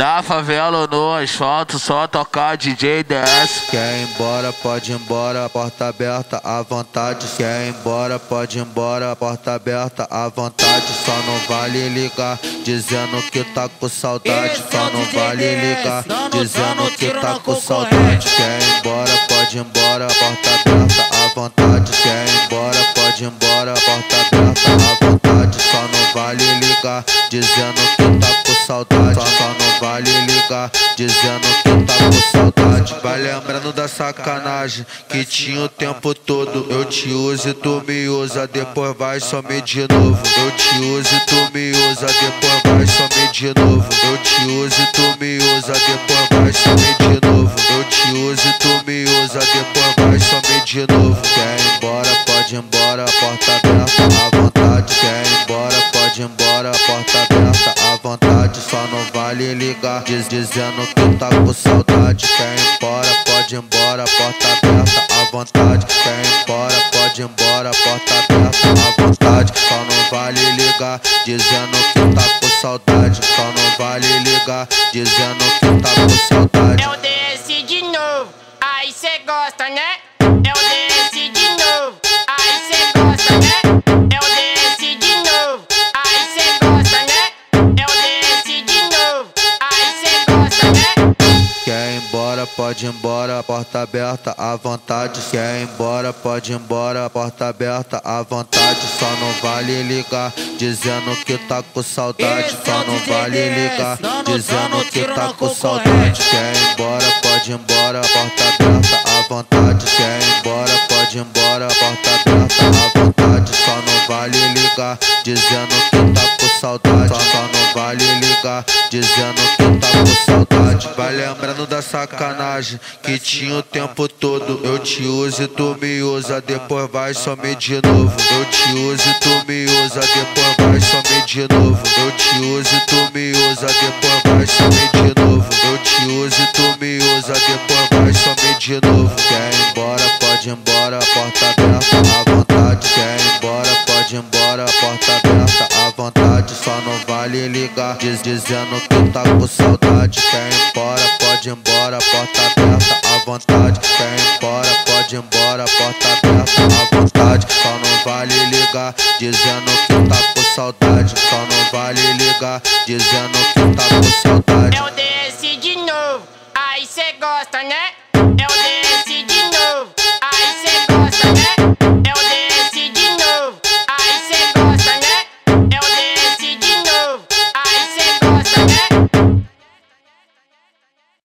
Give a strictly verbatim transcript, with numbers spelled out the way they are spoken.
Na favela ou no asfalto, só tocar D J D S. Quer ir embora, pode ir embora, porta aberta à vontade. Quer ir embora, pode ir embora, porta aberta à vontade. Só não vale ligar, dizendo que tá com saudade. Só não vale ligar, dizendo que tá com saudade. Quer ir embora, pode ir embora, porta aberta à vontade. Quer ir embora, pode ir embora, porta aberta à vontade. Só não vale ligar, dizendo que tá com saudade. Só não vale ligar, dizendo que tá com saudade. Vai lembrando da sacanagem que tinha o tempo todo. Eu te uso e tu me usa, depois vai some de novo. Eu te uso e tu me usa, depois vai some de novo. Eu te uso e tu me usa, depois vai some de novo. Eu te uso e tu me usa, depois vai some de novo. Quer ir embora, pode ir embora, porta aberta à vontade. Quer ir embora, pode ir embora, porta aberta à vontade. Só não vale ligar, diz, dizendo que tá com saudade. Quer ir embora, pode ir embora, porta aberta à vontade. Quer ir embora, pode ir embora, porta aberta à vontade. Só não vale ligar, dizendo que tá com saudade. Só não vale ligar, dizendo que tá com saudade. Eu desci de novo, aí cê gosta, né? Eu desci de novo, aí cê gosta, né? Eu desci de novo, aí cê gosta, né? Eu desci de novo, aí cê gosta, né? Quer ir embora, pode ir embora, porta aberta à vontade. Quer ir embora, pode ir embora, porta aberta à vontade. Só não vale ligar, dizendo que tá com saudade. Só não vale ligar, dizendo que tá com saudade. Quer ir embora, pode ir embora, porta aberta à vontade. Quer ir embora, pode ir embora, porta aberta à vontade. Só não vale ligar, dizendo que tá com saudade. Só não vale ligar, dizendo que tá com saudade. Vai lembrando da sacanagem que tinha o tempo todo. Eu te uso e tu me usa, depois vai some de novo. Eu te uso e tu me usa, depois vai some de novo. Eu te uso e tu me usa, depois vai some de novo. Eu te uso e tu me usa, depois vai some de novo. Quer ir embora, pode ir embora, porta aberta à vontade. Quer ir embora, pode ir embora, porta aberta à vontade. Só não vale ligar, diz, dizendo que tá com saudade. Quer ir embora, pode ir embora, porta aberta à vontade. Quer ir embora, pode ir embora, porta aberta à vontade. Só não vale ligar, dizendo que tá com saudade. Só não vale ligar, dizendo que tá com saudade.